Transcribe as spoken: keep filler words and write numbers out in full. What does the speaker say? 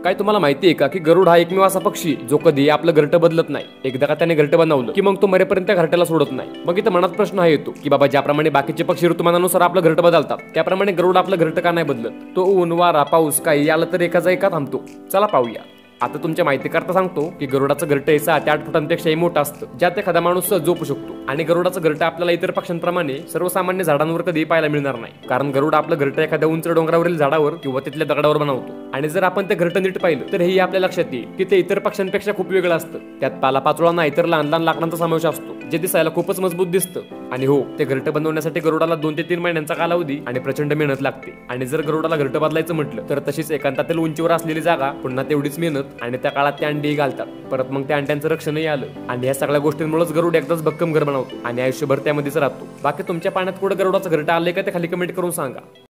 काय तुम्हाला माहिती आहे का की गरुड हा एकमेव असा पक्षी जो कधी आपलं घरटं बदलत नाही। एकदा का त्याने घरटं बनवलं की मग तो मरेपर्यंत त्या घरट्याला सोडत नाही। मग इथं मनात प्रश्न हा येतो की बाबा ज्याप्रमाणे बाकीचे पक्षी ऋतुमानानुसार आपलं घरटं बदलतात त्याप्रमाणे गरुड आपलं घरटं का नाही बदलत। तो ऊन वारा पाऊस काही याला तर एकाचा एका थांबतो। चला पाहूया। आता तुमच्या माहिती करता सांगतो की गरुडाचं घरटं हे सहा ते आठ फुटांपेक्षाही मोठं असतं, ज्यात एखादा माणूस सहज झोपू शकतो। आणि गरुडाचं घरटं आपल्याला इतर पक्ष्यांप्रमाणे सर्वसामान्य झाडांवर कधीही पाहायला मिळणार नाही, कारण गरुड आपलं घरटं एखाद्या उंच डोंगरावरील झाडावर किंवा तिथल्या दगडावर बनवतो। आणि जर आपण ते घरटं नीट पाहिलं तर हेही आपल्या लक्षात येईल की ते इतर पक्ष्यांपेक्षा खूप वेगळं असतं। त्यात पालापाचोळा नाही तर लहान लहान लाकडांचा समावेश असतो, जे दिसायला खूपच मजबूत दिसतं। आणि हो, ते घरटं बनवण्यासाठी गरुडाला दोन ते तीन महिन्यांचा कालावधी आणि प्रचंड मेहनत लागते। आणि जर गरुडाला घरटं बदलायचं म्हटलं तर तशीच एकांतातील उंचीवर असलेली जागा, पुन्हा तेवढीच मेहनत आणि त्या काळात त्या अंडी घालतात। परत मग त्या अंड्यांचं रक्षणही आलं। आणि या सगळ्या गोष्टींमुळेच गरुड एकदाच भक्कम घर बनवतो आणि आयुष्यभर त्यामध्येच राहतो। बाकी तुमच्या पाण्यात कुठं गरुडाचं घरटं आलंय का ते खाली कमेंट करून सांगा।